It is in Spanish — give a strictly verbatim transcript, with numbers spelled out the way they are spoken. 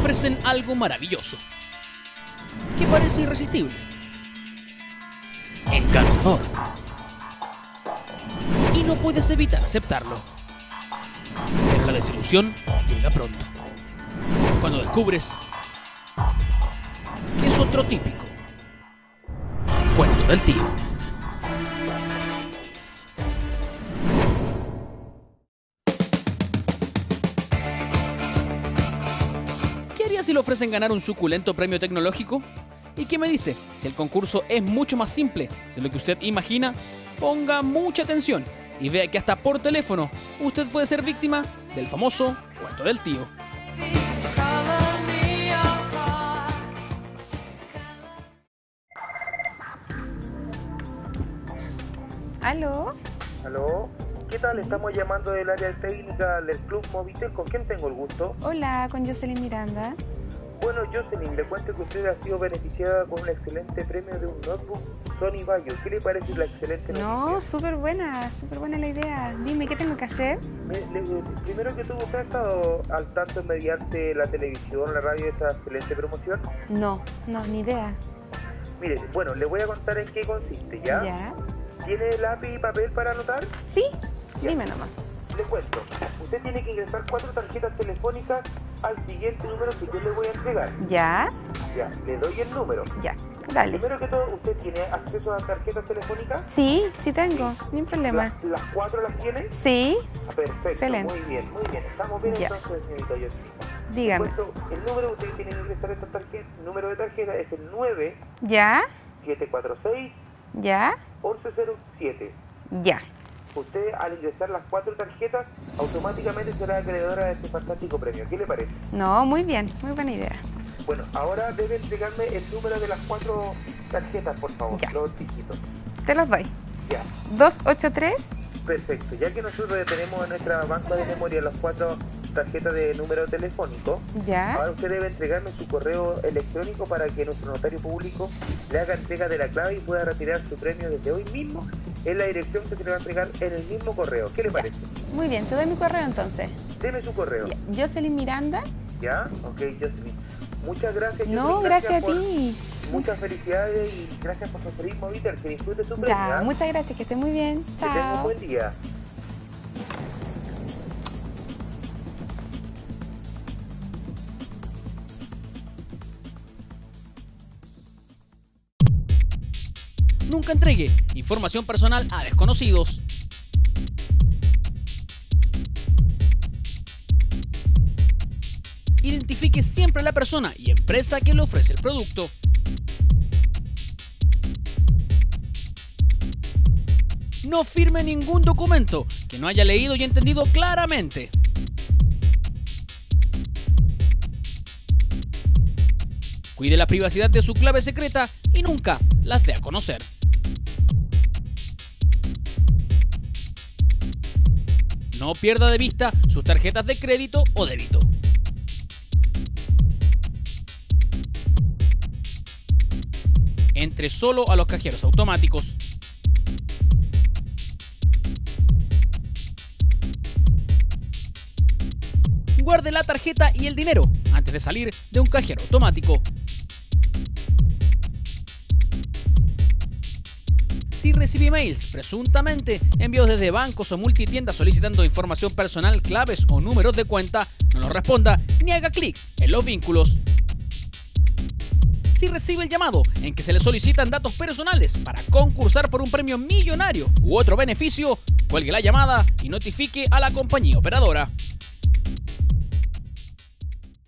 ofrecen algo maravilloso, que parece irresistible, encantador, y no puedes evitar aceptarlo. Pero la desilusión llega pronto, cuando descubres que es otro típico cuento del tío. ¿Qué haría si le ofrecen ganar un suculento premio tecnológico? ¿Y qué me dice? Si el concurso es mucho más simple de lo que usted imagina, ponga mucha atención y vea que hasta por teléfono usted puede ser víctima del famoso cuento del tío. ¿Aló? ¿Aló? ¿Qué tal? Estamos llamando del área técnica del Club Movitel. ¿Con quién tengo el gusto? Hola, con Jocelyn Miranda. Bueno, Jocelyn, le cuento que usted ha sido beneficiada con un excelente premio de un notebook Sony Vaio. ¿Qué le parece la excelente noticia? No, súper buena, súper buena la idea. Dime, ¿qué tengo que hacer? Me- le- primero que todo, ¿usted ha estado al tanto mediante la televisión, la radio, de esta excelente promoción? No, no, ni idea. Mire, bueno, le voy a contar en qué consiste, ¿ya? ¿Ya? ¿Tiene lápiz y papel para anotar? ¿Sí? Ya. Dime nomás. Le cuento, usted tiene que ingresar cuatro tarjetas telefónicas al siguiente número que yo le voy a entregar. ¿Ya? Ya, le doy el número. Ya, dale. Primero que todo, ¿usted tiene acceso a tarjetas telefónicas? Sí, sí tengo, ni un problema. ¿Las, las cuatro las tiene? Sí, Ah, perfecto, Excelente. muy bien, muy bien. Estamos bien Ya. entonces, señorita Jocelyn. dígame. Le cuento, el número que usted tiene que ingresar a esta tarjeta, el número de tarjeta es el nueve ¿Ya? siete cuatro seis ¿Ya? once cero siete. Ya. Usted, al ingresar las cuatro tarjetas, automáticamente será acreedora de este fantástico premio. ¿Qué le parece? No, muy bien, muy buena idea. Bueno, ahora debe entregarme el número de las cuatro tarjetas, por favor, Ya. los dígitos. Te los doy. Ya, dos ocho tres. perfecto. Ya que nosotros ya tenemos en nuestra banca de memoria las cuatro tarjetas de número telefónico, ¿Ya? ahora usted debe entregarme su correo electrónico para que nuestro notario público le haga entrega de la clave y pueda retirar su premio desde hoy mismo en la dirección que se le va a entregar en el mismo correo. ¿Qué le Ya. parece? Muy bien, te doy mi correo entonces. Deme su correo. Ya. Jocelyn Miranda. ¿Ya? Ok, Jocelyn. Muchas gracias. No, Jocelyn. gracias a por- ti. Muchas felicidades y gracias por preferir Movitel. Que disfrute su premio. Ya, ¿ah? muchas gracias, que estés muy bien. Que tenga un Chao. buen día. Nunca entregue información personal a desconocidos. Identifique siempre a la persona y empresa que le ofrece el producto. No firme ningún documento que no haya leído y entendido claramente. Cuide la privacidad de su clave secreta y nunca las dé a conocer. No pierda de vista sus tarjetas de crédito o débito. Entre solo a los cajeros automáticos. Guarde la tarjeta y el dinero antes de salir de un cajero automático. Si recibe mails presuntamente enviados desde bancos o multitiendas solicitando información personal, claves o números de cuenta, no los responda ni haga clic en los vínculos. Si recibe el llamado en que se le solicitan datos personales para concursar por un premio millonario u otro beneficio, cuelgue la llamada y notifique a la compañía operadora.